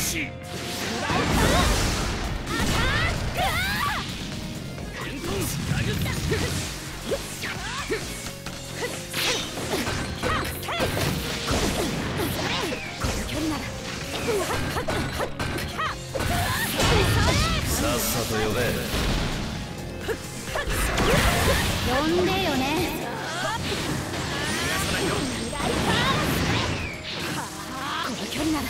し。さっさと呼べ。 呼んでよね。この距離なら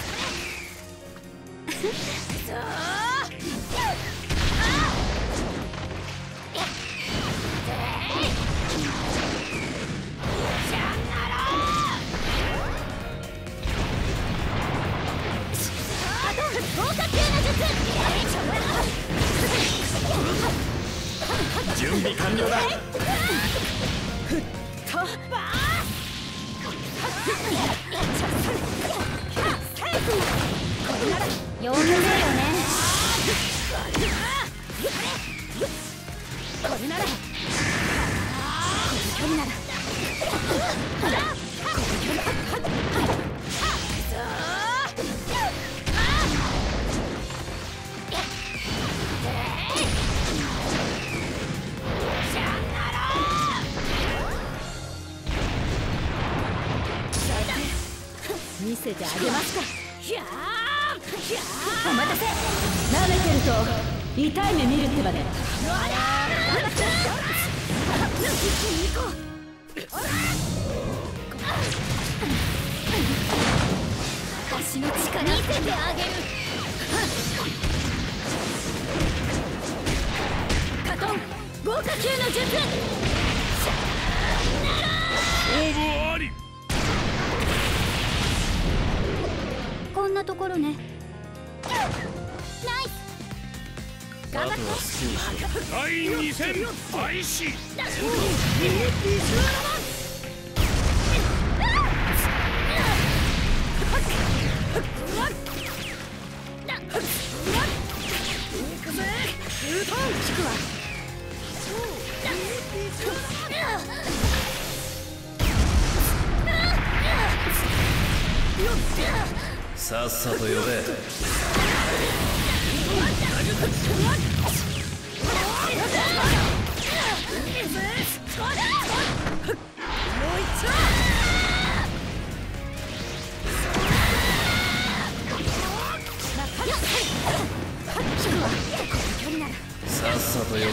準備完了だ。 呼んでよね。これならこの距離なら見せてあげますか。お待たせ。舐めてると痛い目見るってばね。私の力見せてあげる。カトン豪華級の術。 応募あり。 こんなところね。ナイス。 あとは好きにしろ。第2戦開始。さっさと呼べ。さっさと呼べ。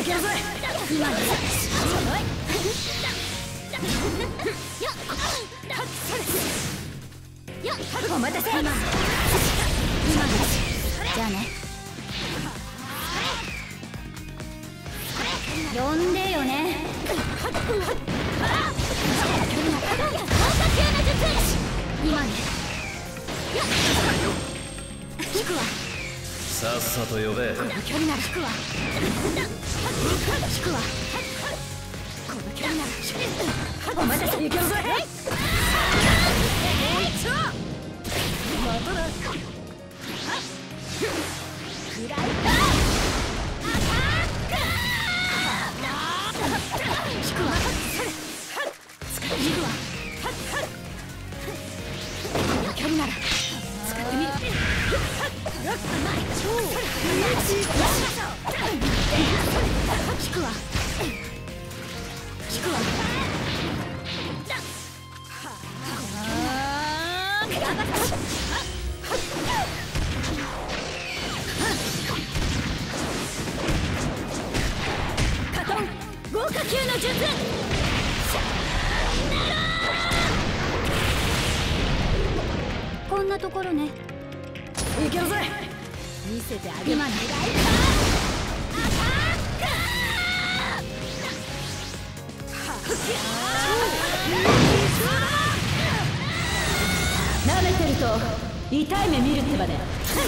お待たせ。今のじゃあね。呼んでよね。今ね。引くわ。 さっさと呼べ。 この距離なら引くわ。引くわ。この距離ならお待たせ。行けるぞ。カトン豪華級の術。こんなところね。いけるぜ。見せてあげまね。舐めてると痛い目見るってばね。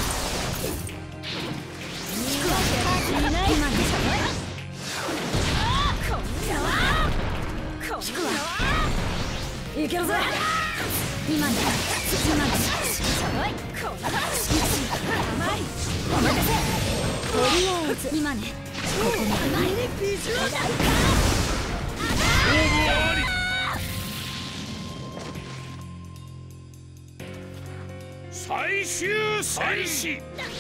いけるぜ。今ね。お待たせ。とりあえず今ね。ここに最終戦士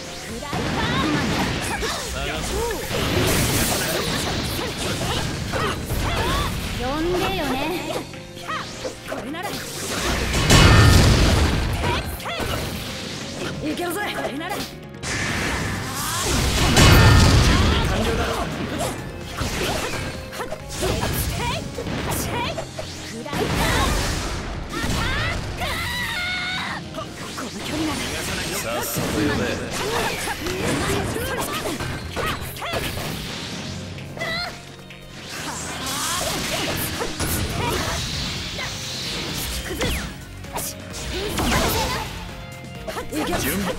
呼んでよね。 これならいけるぜ。これなら完了だろ。 さっさと呼べ。準備。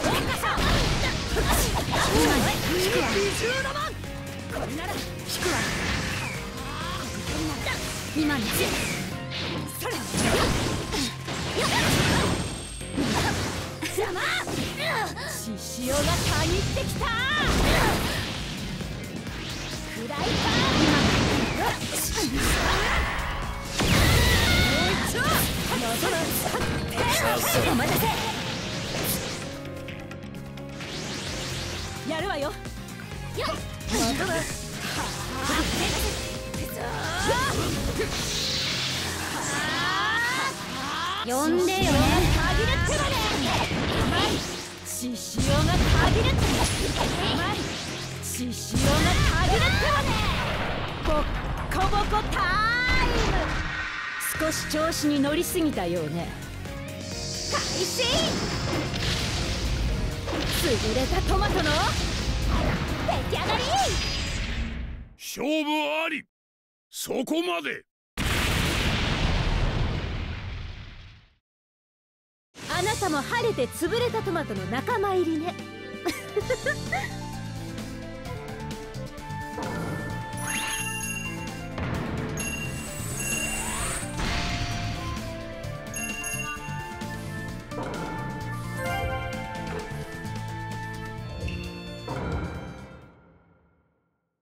今ね。 獅子王がたぎってきた。フライパー。お待たせ。やるわよ。 呼んでよね。 獅子王がたぎるって獅子王がたぎるってわね。ボッコボコタイム。少し調子に乗りすぎたようね。開始。優れたトマトの出来上がり。 勝負あり。そこまで。 あなたも晴れて潰れたトマトの仲間入りね。